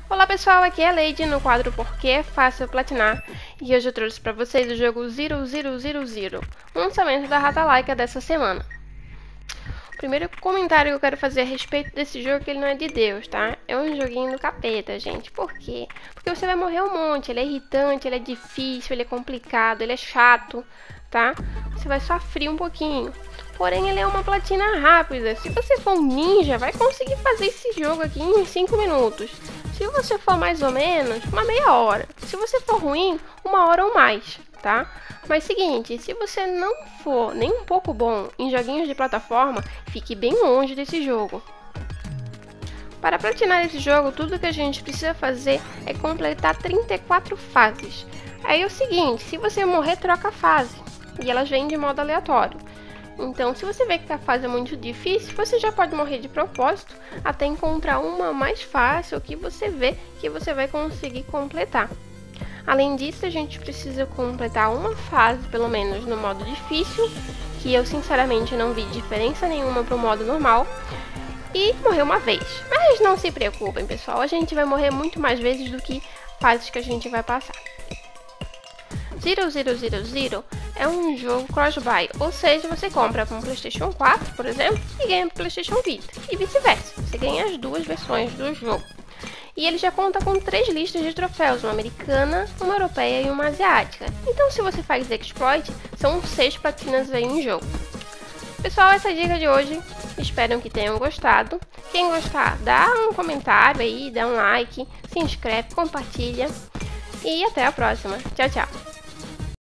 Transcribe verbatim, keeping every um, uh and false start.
Olá pessoal, aqui é a Lady no quadro Porque é Fácil Platinar e hoje eu trouxe para vocês o jogo Zero Zero Zero Zero, um lançamento da Ratalaika dessa semana. O primeiro comentário que eu quero fazer a respeito desse jogo é que ele não é de Deus, tá? É um joguinho do capeta, gente. Por quê? Porque você vai morrer um monte, ele é irritante, ele é difícil, ele é complicado, ele é chato, tá? Você vai sofrer um pouquinho. Porém, ele é uma platina rápida. Se você for um ninja, vai conseguir fazer esse jogo aqui em cinco minutos. Se você for mais ou menos, uma meia hora. Se você for ruim, uma hora ou mais, tá? Mas seguinte, se você não for nem um pouco bom em joguinhos de plataforma, fique bem longe desse jogo. Para platinar esse jogo, tudo que a gente precisa fazer é completar trinta e quatro fases. Aí é o seguinte, se você morrer, troca a fase. E elas vêm de modo aleatório. Então, se você vê que a fase é muito difícil, você já pode morrer de propósito até encontrar uma mais fácil que você vê que você vai conseguir completar. Além disso, a gente precisa completar uma fase, pelo menos no modo difícil, que eu sinceramente não vi diferença nenhuma para o modo normal, e morrer uma vez. Mas não se preocupem, pessoal, a gente vai morrer muito mais vezes do que fases que a gente vai passar. Zero Zero Zero Zero é um jogo cross-buy, ou seja, você compra para um PlayStation quatro, por exemplo, e ganha para o PlayStation Vita, e vice-versa, você ganha as duas versões do jogo. E ele já conta com três listas de troféus, uma americana, uma europeia e uma asiática. Então, se você faz exploit, são seis platinas aí em jogo. Pessoal, essa é a dica de hoje, espero que tenham gostado. Quem gostar, dá um comentário aí, dá um like, se inscreve, compartilha, e até a próxima. Tchau, tchau!